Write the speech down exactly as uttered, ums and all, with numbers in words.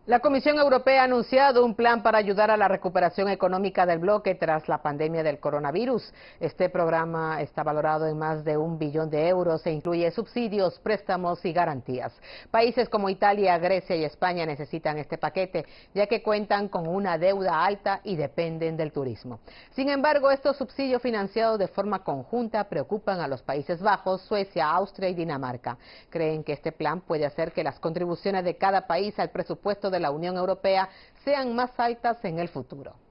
La Comisión Europea ha anunciado un plan para ayudar a la recuperación económica del bloque tras la pandemia del coronavirus. Este programa está valorado en más de un billón de euros e incluye subsidios, préstamos y garantías. Países como Italia, Grecia y España necesitan este paquete, ya que cuentan con una deuda alta y dependen del turismo. Sin embargo, estos subsidios financiados de forma conjunta preocupan a los Países Bajos, Suecia, Austria y Dinamarca. Creen que este plan puede hacer que las contribuciones de cada país al presupuesto de la Unión Europea sean más altas en el futuro.